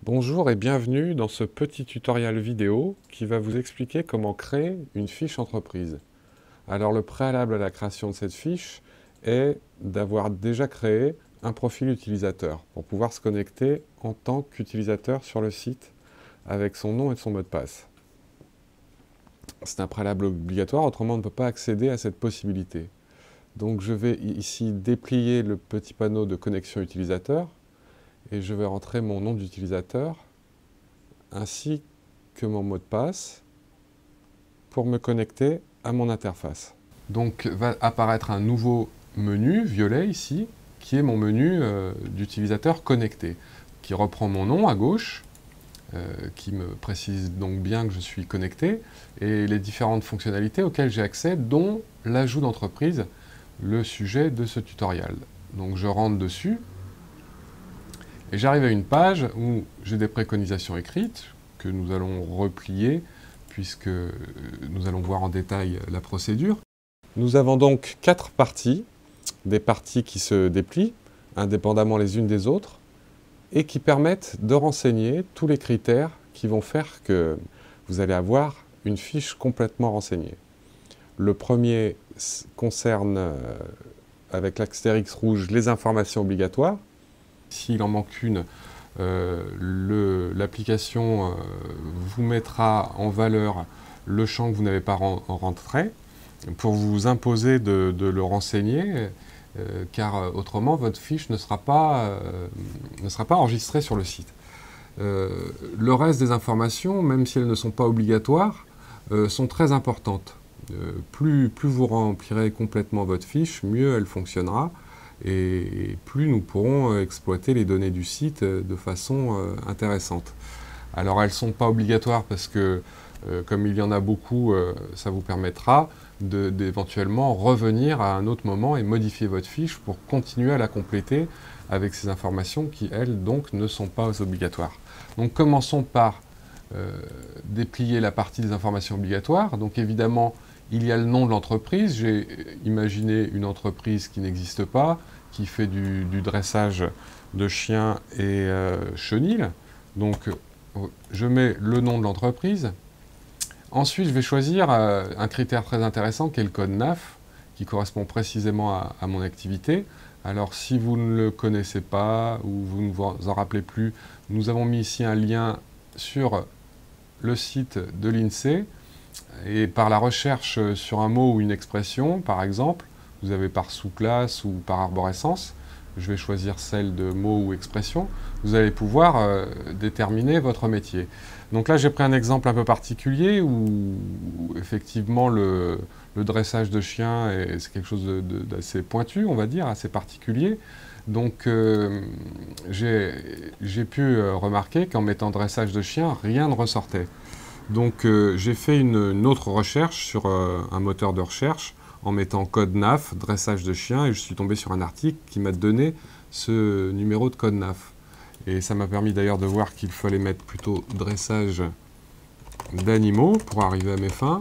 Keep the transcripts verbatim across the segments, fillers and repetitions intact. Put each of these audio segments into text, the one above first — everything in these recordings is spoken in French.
Bonjour et bienvenue dans ce petit tutoriel vidéo qui va vous expliquer comment créer une fiche entreprise. Alors le préalable à la création de cette fiche est d'avoir déjà créé un profil utilisateur pour pouvoir se connecter en tant qu'utilisateur sur le site avec son nom et son mot de passe. C'est un préalable obligatoire, autrement on ne peut pas accéder à cette possibilité. Donc je vais ici déplier le petit panneau de connexion utilisateur et je vais rentrer mon nom d'utilisateur ainsi que mon mot de passe pour me connecter à mon interface. Donc va apparaître un nouveau menu violet ici, qui est mon menu euh, d'utilisateur connecté, qui reprend mon nom à gauche, euh, qui me précise donc bien que je suis connecté, et les différentes fonctionnalités auxquelles j'ai accès, dont l'ajout d'entreprise, le sujet de ce tutoriel. Donc je rentre dessus, et j'arrive à une page où j'ai des préconisations écrites, que nous allons replier, puisque nous allons voir en détail la procédure. Nous avons donc quatre parties, des parties qui se déplient, indépendamment les unes des autres, et qui permettent de renseigner tous les critères qui vont faire que vous allez avoir une fiche complètement renseignée. Le premier concerne, euh, avec l'astérix rouge, les informations obligatoires. S'il en manque une, euh, l'application euh, vous mettra en valeur le champ que vous n'avez pas ren rentré pour vous imposer de, de le renseigner, euh, car euh, autrement votre fiche ne sera pas, euh, ne sera pas enregistrée sur le site. Euh, le reste des informations, même si elles ne sont pas obligatoires, euh, sont très importantes. Euh, plus, plus vous remplirez complètement votre fiche, mieux elle fonctionnera. Et plus nous pourrons exploiter les données du site de façon euh, intéressante. Alors elles ne sont pas obligatoires parce que, euh, comme il y en a beaucoup, euh, ça vous permettra d'éventuellement revenir à un autre moment et modifier votre fiche pour continuer à la compléter avec ces informations qui, elles, donc, ne sont pas obligatoires. Donc commençons par euh, déplier la partie des informations obligatoires. Donc évidemment, il y a le nom de l'entreprise. J'ai imaginé une entreprise qui n'existe pas, qui fait du, du dressage de chiens et euh, chenilles. Donc, je mets le nom de l'entreprise. Ensuite, je vais choisir euh, un critère très intéressant qui est le code N A F, qui correspond précisément à, à mon activité. Alors, si vous ne le connaissez pas ou vous ne vous en rappelez plus, nous avons mis ici un lien sur le site de l'INSEE. Et par la recherche sur un mot ou une expression, par exemple, vous avez par sous-classe ou par arborescence, je vais choisir celle de mot ou expression, vous allez pouvoir euh, déterminer votre métier. Donc là, j'ai pris un exemple un peu particulier où, où effectivement le, le dressage de chiens, c'est quelque chose d'assez pointu, on va dire, assez particulier. Donc euh, j'ai pu euh, remarquer qu'en mettant dressage de chien, rien ne ressortait. Donc euh, j'ai fait une, une autre recherche sur euh, un moteur de recherche en mettant code N A F, dressage de chien, et je suis tombé sur un article qui m'a donné ce numéro de code N A F. Et ça m'a permis d'ailleurs de voir qu'il fallait mettre plutôt dressage d'animaux pour arriver à mes fins.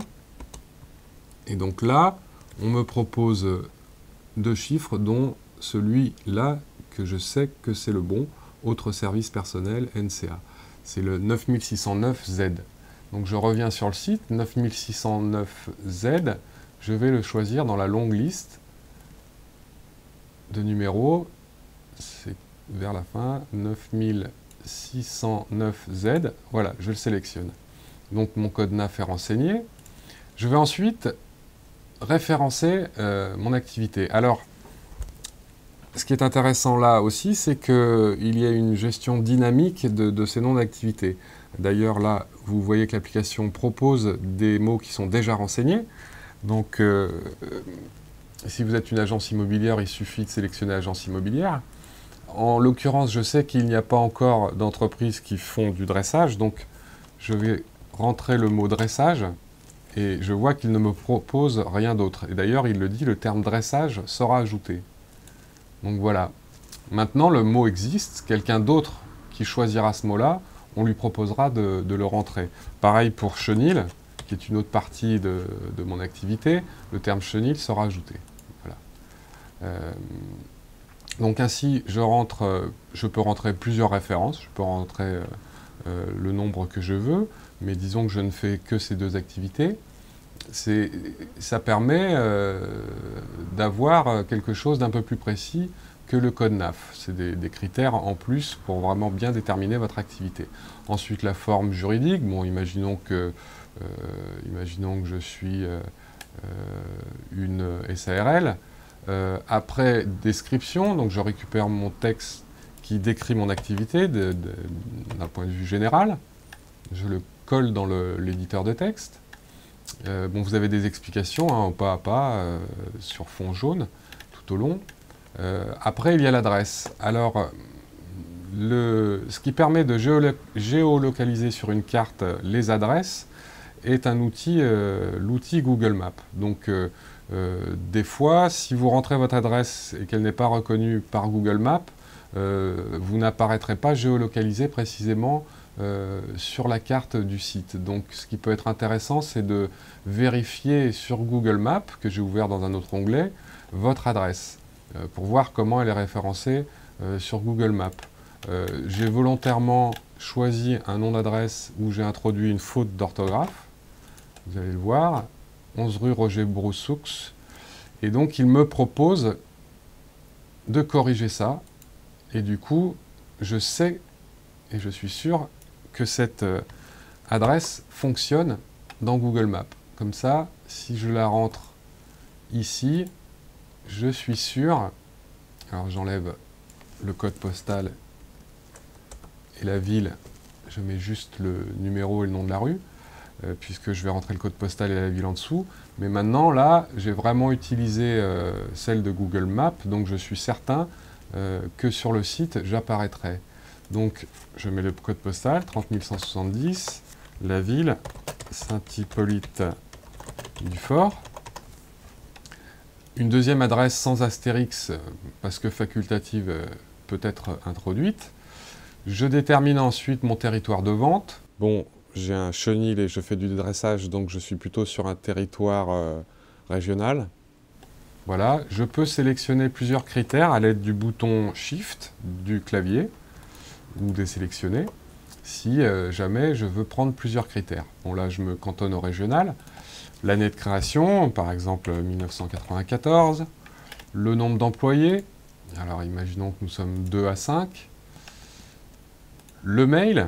Et donc là, on me propose deux chiffres, dont celui-là, que je sais que c'est le bon, autre service personnel, N C A. C'est le neuf mille six cent neuf Z. Donc je reviens sur le site, neuf mille six cent neuf Z, je vais le choisir dans la longue liste de numéros, c'est vers la fin, neuf mille six cent neuf Z, voilà, je le sélectionne. Donc mon code N A F est renseigné. Je vais ensuite référencer euh, mon activité. Alors, ce qui est intéressant là aussi, c'est qu'il y a une gestion dynamique de, de ces noms d'activité. D'ailleurs, là, vous voyez que l'application propose des mots qui sont déjà renseignés. Donc, euh, si vous êtes une agence immobilière, il suffit de sélectionner agence immobilière. En l'occurrence, je sais qu'il n'y a pas encore d'entreprises qui font du dressage, donc je vais rentrer le mot dressage et je vois qu'il ne me propose rien d'autre. Et d'ailleurs, il le dit, le terme dressage sera ajouté. Donc voilà. Maintenant, le mot existe, quelqu'un d'autre qui choisira ce mot-là, on lui proposera de, de le rentrer. Pareil pour chenille, qui est une autre partie de, de mon activité, le terme chenille sera ajouté. Voilà. Euh, donc ainsi, je, rentre, je peux rentrer plusieurs références. Je peux rentrer euh, le nombre que je veux, mais disons que je ne fais que ces deux activités, ça permet euh, d'avoir quelque chose d'un peu plus précis que le code N A F. C'est des, des critères en plus pour vraiment bien déterminer votre activité. Ensuite, la forme juridique. Bon, imaginons que, euh, imaginons que je suis euh, une S A R L. Euh, après, description. Donc, je récupère mon texte qui décrit mon activité d'un point de vue général. Je le colle dans l'éditeur de texte. Euh, bon, vous avez des explications, hein, pas à pas, euh, sur fond jaune, tout au long. Euh, après, il y a l'adresse. Alors, le, ce qui permet de géolo géolocaliser sur une carte les adresses est un outil, euh, l'outil Google Maps. Donc, euh, euh, des fois, si vous rentrez votre adresse et qu'elle n'est pas reconnue par Google Maps, euh, vous n'apparaîtrez pas géolocalisé précisément Euh, sur la carte du site. Donc ce qui peut être intéressant, c'est de vérifier sur Google Maps, que j'ai ouvert dans un autre onglet, votre adresse, euh, pour voir comment elle est référencée euh, sur Google Maps. Euh, j'ai volontairement choisi un nom d'adresse où j'ai introduit une faute d'orthographe, vous allez le voir, onze rue Roger Broussoux, et donc il me propose de corriger ça, et du coup, je sais, et je suis sûr, que cette euh, adresse fonctionne dans Google Maps. Comme ça, si je la rentre ici, je suis sûr, alors j'enlève le code postal et la ville, je mets juste le numéro et le nom de la rue, euh, puisque je vais rentrer le code postal et la ville en dessous. Mais maintenant, là, j'ai vraiment utilisé euh, celle de Google Maps, donc je suis certain euh, que sur le site, j'apparaîtrai. Donc, je mets le code postal, trente mille cent soixante-dix, la ville, Saint-Hippolyte-du-Fort. Une deuxième adresse sans astérix, parce que facultative peut être introduite. Je détermine ensuite mon territoire de vente. Bon, j'ai un chenil et je fais du dressage, donc je suis plutôt sur un territoire euh, régional. Voilà, je peux sélectionner plusieurs critères à l'aide du bouton Shift du clavier, ou désélectionner, si euh, jamais je veux prendre plusieurs critères. Bon, là, je me cantonne au régional. L'année de création, par exemple mille neuf cent quatre-vingt-quatorze. Le nombre d'employés, alors imaginons que nous sommes deux à cinq. Le mail,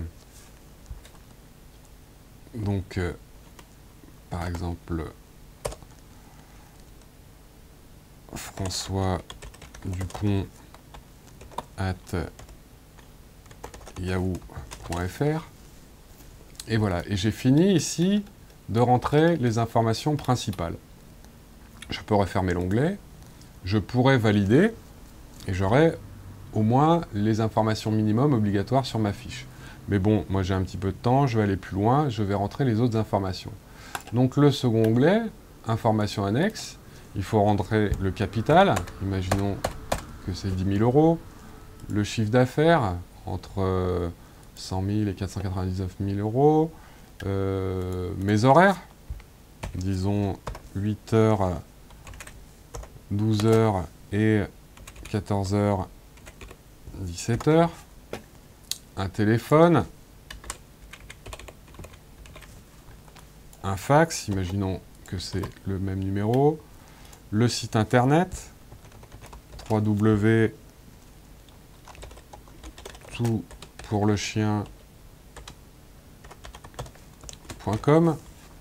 donc, euh, par exemple, François Dupont at yahoo point F R. Et voilà, et j'ai fini ici de rentrer les informations principales. Je peux refermer l'onglet, je pourrais valider, et j'aurai au moins les informations minimum obligatoires sur ma fiche. Mais bon, moi j'ai un petit peu de temps, je vais aller plus loin, je vais rentrer les autres informations. Donc le second onglet, informations annexes, il faut rentrer le capital, imaginons que c'est dix mille euros, le chiffre d'affaires, entre cent mille et quatre cent quatre-vingt-dix-neuf mille euros. Euh, mes horaires, disons huit heures, douze heures et quatorze heures, dix-sept heures. Un téléphone. Un fax, imaginons que c'est le même numéro. Le site internet, www. tout pour le chien point com.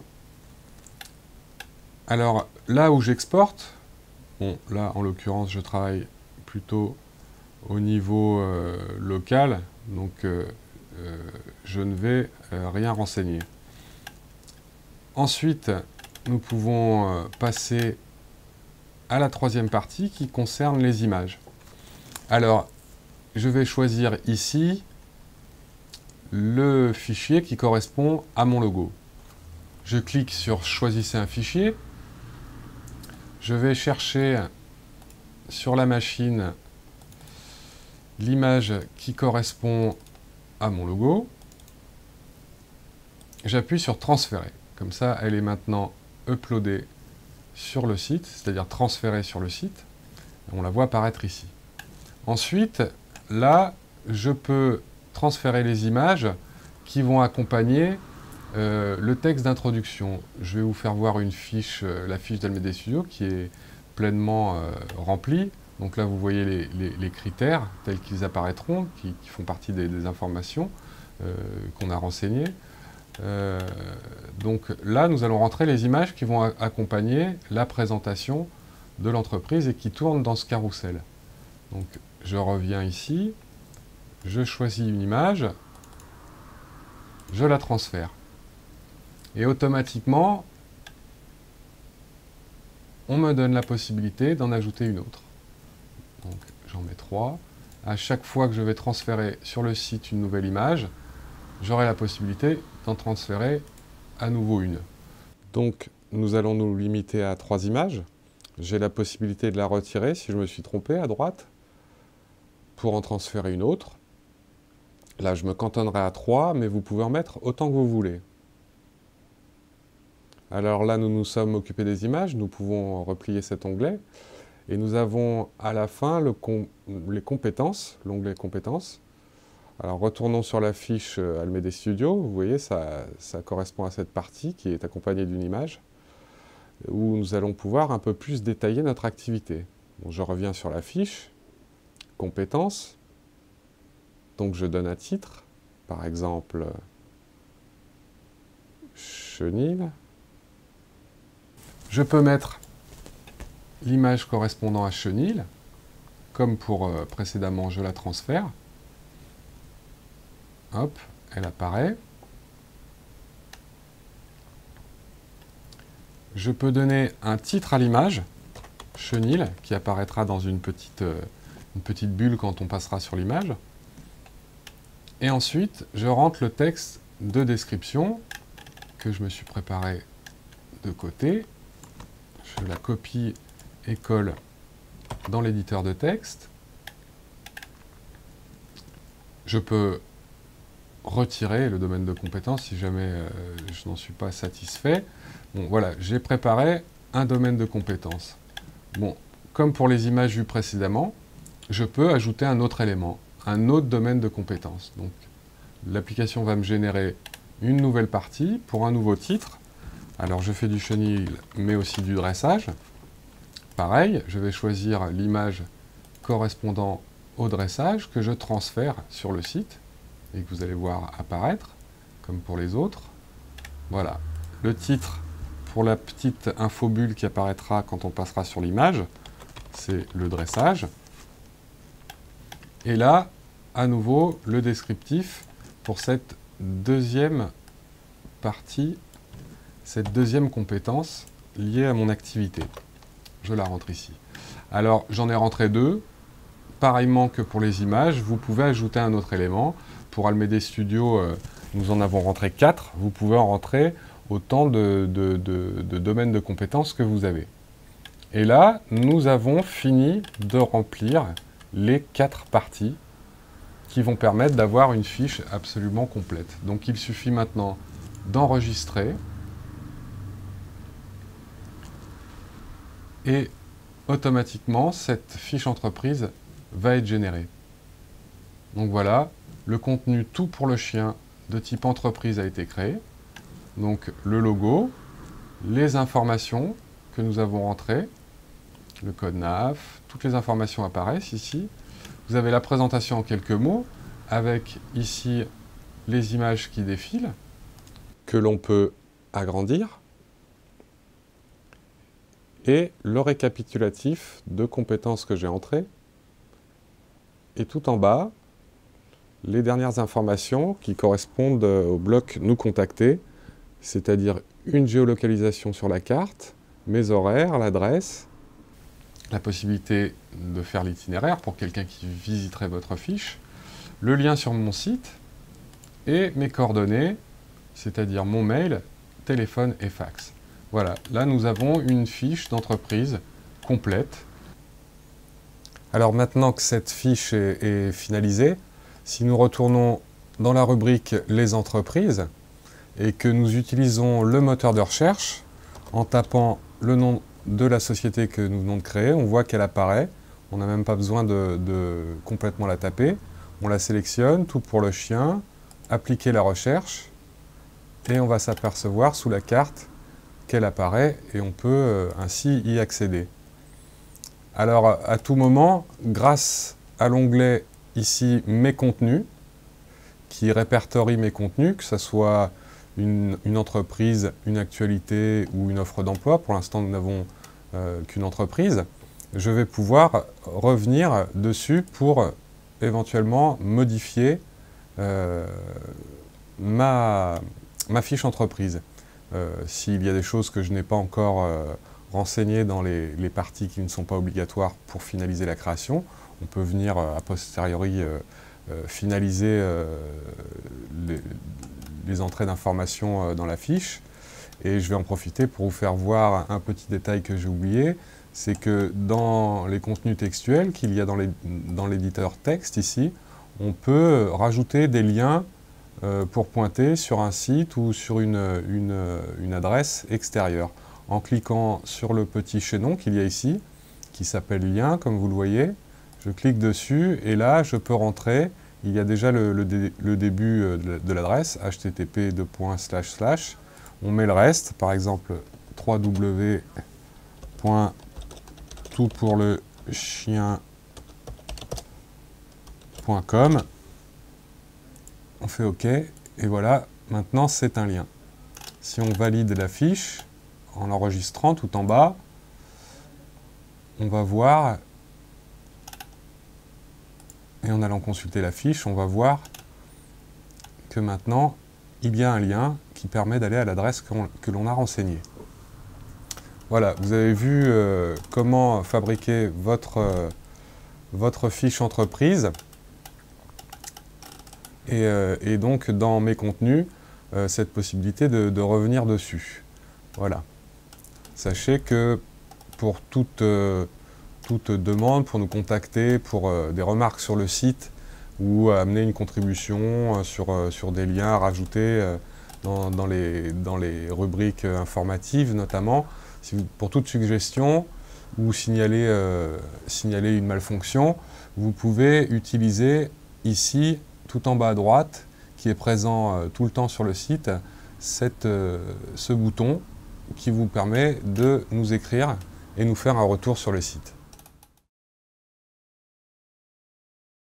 Alors là où j'exporte, bon là en l'occurrence je travaille plutôt au niveau euh, local, donc euh, euh, je ne vais euh, rien renseigner. Ensuite, nous pouvons euh, passer à la troisième partie qui concerne les images. Alors, je vais choisir ici le fichier qui correspond à mon logo. Je clique sur « Choisissez un fichier ». Je vais chercher sur la machine l'image qui correspond à mon logo. J'appuie sur « Transférer ». Comme ça, elle est maintenant uploadée sur le site, c'est-à-dire transférée sur le site. On la voit apparaître ici. Ensuite, là, je peux transférer les images qui vont accompagner euh, le texte d'introduction. Je vais vous faire voir une fiche, euh, la fiche d'Almeda Studio qui est pleinement euh, remplie. Donc là, vous voyez les, les, les critères tels qu'ils apparaîtront, qui, qui font partie des, des informations euh, qu'on a renseignées. Euh, donc là, nous allons rentrer les images qui vont accompagner la présentation de l'entreprise et qui tournent dans ce carrousel. Donc je reviens ici, je choisis une image, je la transfère. Et automatiquement, on me donne la possibilité d'en ajouter une autre. Donc j'en mets trois. À chaque fois que je vais transférer sur le site une nouvelle image, j'aurai la possibilité d'en transférer à nouveau une. Donc nous allons nous limiter à trois images. J'ai la possibilité de la retirer si je me suis trompé à droite pour en transférer une autre. Là, je me cantonnerai à trois, mais vous pouvez en mettre autant que vous voulez. Alors là, nous nous sommes occupés des images, nous pouvons replier cet onglet. Et nous avons à la fin le com les compétences, l'onglet compétences. Alors retournons sur la fiche Almeda Studio, vous voyez, ça, ça correspond à cette partie qui est accompagnée d'une image, où nous allons pouvoir un peu plus détailler notre activité. Bon, je reviens sur la fiche, compétences, donc je donne un titre, par exemple, chenille. Je peux mettre l'image correspondant à chenille, comme pour euh, précédemment, je la transfère. Hop, elle apparaît. Je peux donner un titre à l'image, chenille, qui apparaîtra dans une petite, euh, une petite bulle quand on passera sur l'image. Et ensuite, je rentre le texte de description que je me suis préparé de côté. Je la copie et colle dans l'éditeur de texte. Je peux retirer le domaine de compétence si jamais euh, je n'en suis pas satisfait. Bon, voilà, j'ai préparé un domaine de compétence. Bon, comme pour les images vues précédemment, je peux ajouter un autre élément, un autre domaine de compétence. Donc, l'application va me générer une nouvelle partie pour un nouveau titre. Alors, je fais du chenille, mais aussi du dressage. Pareil, je vais choisir l'image correspondant au dressage que je transfère sur le site et que vous allez voir apparaître, comme pour les autres. Voilà, le titre pour la petite infobulle qui apparaîtra quand on passera sur l'image, c'est le dressage. Et là, à nouveau, le descriptif pour cette deuxième partie, cette deuxième compétence liée à mon activité. Je la rentre ici. Alors, j'en ai rentré deux. Pareillement que pour les images, vous pouvez ajouter un autre élément. Pour Almeda Studio, euh, nous en avons rentré quatre. Vous pouvez en rentrer autant de, de, de, de domaines de compétences que vous avez. Et là, nous avons fini de remplir les quatre parties qui vont permettre d'avoir une fiche absolument complète. Donc, il suffit maintenant d'enregistrer et automatiquement, cette fiche entreprise va être générée. Donc voilà, le contenu tout pour le chien de type entreprise a été créé. Donc le logo, les informations que nous avons rentrées, le code N A F, toutes les informations apparaissent ici. Vous avez la présentation en quelques mots, avec ici les images qui défilent, que l'on peut agrandir, et le récapitulatif de compétences que j'ai entrées. Et tout en bas, les dernières informations qui correspondent au bloc « Nous contacter », c'est-à-dire une géolocalisation sur la carte, mes horaires, l'adresse, la possibilité de faire l'itinéraire pour quelqu'un qui visiterait votre fiche, le lien sur mon site et mes coordonnées, c'est-à-dire mon mail, téléphone et fax. Voilà, là nous avons une fiche d'entreprise complète. Alors maintenant que cette fiche est, est finalisée, si nous retournons dans la rubrique « Les entreprises » et que nous utilisons le moteur de recherche, en tapant le nom de la société que nous venons de créer, on voit qu'elle apparaît. On n'a même pas besoin de, de complètement la taper. On la sélectionne, tout pour le chien, appliquer la recherche et on va s'apercevoir sous la carte qu'elle apparaît et on peut euh, ainsi y accéder. Alors à tout moment, grâce à l'onglet ici « Mes contenus », qui répertorie mes contenus, que ce soit une, une entreprise, une actualité ou une offre d'emploi, pour l'instant nous n'avons euh, qu'une entreprise, je vais pouvoir revenir dessus pour éventuellement modifier euh, ma, ma fiche entreprise. Euh, S'il y a des choses que je n'ai pas encore euh, renseignées dans les, les parties qui ne sont pas obligatoires pour finaliser la création, on peut venir euh, a posteriori euh, euh, finaliser euh, les, les entrées d'informations euh, dans la fiche. Et je vais en profiter pour vous faire voir un petit détail que j'ai oublié, c'est que dans les contenus textuels qu'il y a dans l'éditeur texte ici, on peut rajouter des liens euh, pour pointer sur un site ou sur une, une, une adresse extérieure. En cliquant sur le petit chaînon qu'il y a ici, qui s'appelle lien, comme vous le voyez, je clique dessus et là je peux rentrer, il y a déjà le, le, dé, le début de, de l'adresse, h t t p deux points slash slash, on met le reste, par exemple w w w point tout pour le chien point com, on fait OK, et voilà, maintenant c'est un lien. Si on valide la fiche, en l'enregistrant tout en bas, on va voir, et en allant consulter la fiche, on va voir que maintenant, il y a un lien qui permet d'aller à l'adresse que l'on a renseignée. Voilà, vous avez vu euh, comment fabriquer votre, euh, votre fiche entreprise. Et, euh, et donc, dans mes contenus, euh, cette possibilité de, de revenir dessus. Voilà. Sachez que pour toute, euh, toute demande, pour nous contacter, pour euh, des remarques sur le site ou amener une contribution euh, sur, euh, sur des liens à rajouter euh, dans, dans, les, dans les rubriques euh, informatives notamment, si vous, pour toute suggestion ou signaler, euh, signaler une malfonction, vous pouvez utiliser ici, tout en bas à droite, qui est présent euh, tout le temps sur le site, cette, euh, ce bouton qui vous permet de nous écrire et nous faire un retour sur le site.